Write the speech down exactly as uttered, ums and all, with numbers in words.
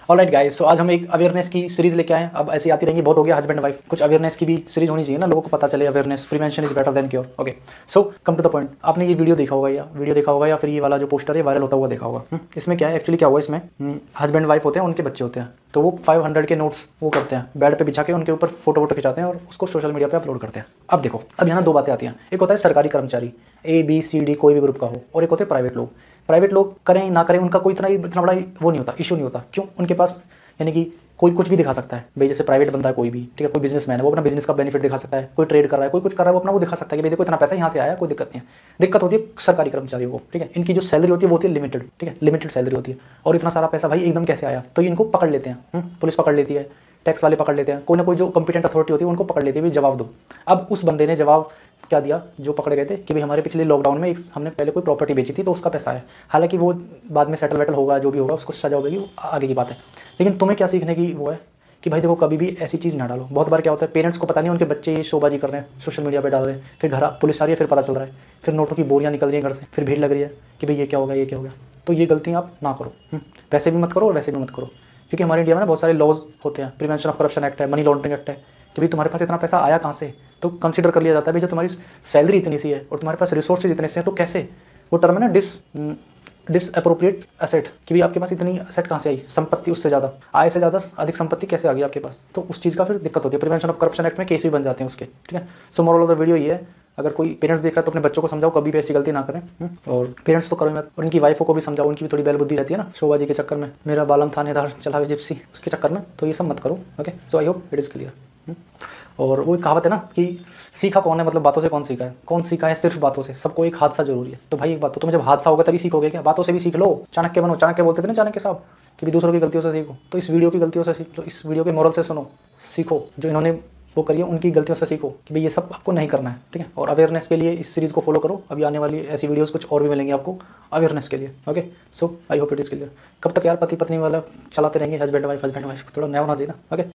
Alright guys, सो आज हम एक अवेयरनेस की सीरीज लेके आए हैं। अब ऐसी आती रहेंगी, बहुत हो गया हस्बैंड वाइफ, कुछ अवेयरनेस की भी सीरीज होनी चाहिए ना, लोगों को पता चले awareness, prevention is better than cure. Okay, so come to the point. आपने ये वीडियो देखा होगा या वीडियो देखा होगा या फिर ये वाला जो पोस्टर है वायरल होता हुआ देखा होगा। हुँ? इसमें क्या है एक्चुअली, क्या हुआ इसमें, हस्बैंड वाइफ होते हैं, उनके बच्चे होते हैं, तो वो फाइव हंड्रेड के नोट्स वो करते हैं, बेड पे बिछा के उनके ऊपर फोटो वोटो खिंचाते हैं और उसको सोशल मीडिया पे अपलोड करते हैं। अब देखो, अब यहाँ दो बातें आती हैं। एक होता है सरकारी कर्मचारी, ए बी सी डी कोई भी ग्रुप का हो, और एक होते हैं प्राइवेट लोग। प्राइवेट लोग करें ना करें उनका कोई इतना इतना बड़ा वो नहीं होता, इशू नहीं होता। क्यों? उनके पास यानी कि कोई कुछ भी दिखा सकता है भाई। जैसे प्राइवेट बंदा है कोई भी, ठीक है, कोई बिजनेसमैन है, वो अपना बिजनेस का बेनिफिट दिखा सकता है, कोई ट्रेड कर रहा है, कोई कुछ कर रहा है, वो अपना वो दिखा सकता है कि भाई देखो इतना पैसा यहाँ से आया, कोई दिक्कत नहीं है। दिक्कत होती है सरकारी कर्मचारियों को, ठीक है, इनकी जो सैलरी होती है वो होती है लिमिटेड, ठीक है, लिमिटेड सैलरी होती है, और इतना सारा पैसा भाई एकदम कैसे आया, तो ये इनको पकड़ लेते हैं, पुलिस पकड़ लेती है, टैक्स वाले पकड़ लेते हैं, कोई ना कोई जो कंपिटेंट अथॉरिटी होती है उनको पकड़ लेती है, भाई जवाब दो। अब उस बंदे ने जवाब क्या दिया जो पकड़े गए थे कि भाई हमारे पिछले लॉकडाउन में एक हमने पहले कोई प्रॉपर्टी बेची थी तो उसका पैसा है। हालांकि वो बाद में सेटल वेटल होगा, जो भी होगा उसको सजा होगी, आगे की बात है। लेकिन तुम्हें क्या सीखने की वो है कि भाई देखो कभी भी ऐसी चीज़ ना डालो। बहुत बार क्या होता है, पेरेंट्स को पता नहीं उनके बच्चे ये शोबाजी कर रहे हैं, सोशल मीडिया पे डाल रहे हैं, फिर घर पुलिस आ रही है, फिर पता चल रहा है, फिर नोटों की बोरियां निकल रही हैं घर से, फिर भीड़ लग रही है कि भाई ये क्या होगा, ये क्या होगा। तो ये गलतियाँ आप ना करो, वैसे भी मत करो और वैसे भी मत करो, क्योंकि हमारे इंडिया में ना बहुत सारे लॉज होते हैं, प्रिवेंशन ऑफ करप्शन एक्ट है, मनी लॉन्ड्रिंग एक्ट है, कि भाई तुम्हारे पास इतना पैसा आया कहाँ से, तो कंसीडर कर लिया जाता है भाई जो तुम्हारी सैलरी इतनी सी है और तुम्हारे पास रिसोर्सेज इतने से हैं, तो कैसे, वो टर्म है ना डिस डिसअप्रोप्रिएट एसेट, कि भाई आपके पास इतनी एसेट कहाँ से आई, संपत्ति उससे ज़्यादा, आय से ज़्यादा अधिक संपत्ति कैसे आ गई आपके पास, तो उस चीज़ का फिर दिक्कत होती है। प्रिवेंशन ऑफ करप्शन एक्ट में केस भी बन जाते हैं उसके, ठीक है। So moral of the video ये है, अगर कोई पेरेंट्स देख रहा है तो अपने बच्चों को समझाओ कभी भी ऐसी गलती ना करें, और पेरेंट्स तो करो मत, और इनकी वाइफों को भी समझाओ, उनकी भी थोड़ी बैल बुद्धि रहती है ना, शोबाजी के चक्कर में, मेरा बालम थानेदार चलावे जिप्सी, उसके चक्कर में, तो ये सब मत करो। Okay, so I hope it is clear. और वो कहावत है ना कि सीखा कौन है, मतलब बातों से कौन सीखा है, कौन सीखा है सिर्फ बातों से, सबको एक हादसा जरूरी है। तो भाई एक बात तो, तुम्हें जब हादसा होगा तभी सीखोगे क्या, बातों से भी सीख लो, चाणक्य बनो। चाणक्य बोलते थे ना चाणक्य साहब कि भी दूसरों की गलतियों से सीखो, तो इस वीडियो की गलतियों से सीख लो, इस वीडियो के मोरल से सुनो, सीखो, जो इन्होंने वो करिए उनकी गलतियों से सीखो कि भाई ये सब आपको नहीं करना है, ठीक है। और अवेयरनेस के लिए इस सीरीज़ को फॉलो करो, अभी आने वाली ऐसी वीडियोस कुछ और भी मिलेंगी आपको अवेयरनेस के लिए। Okay, so I hope it is clear. कब तक यार पति पत्नी वाला चलाते रहेंगे, हस्बैंड वाइफ हस्बैंड वाइफ, थोड़ा नया होना चाहिए ना। ओके।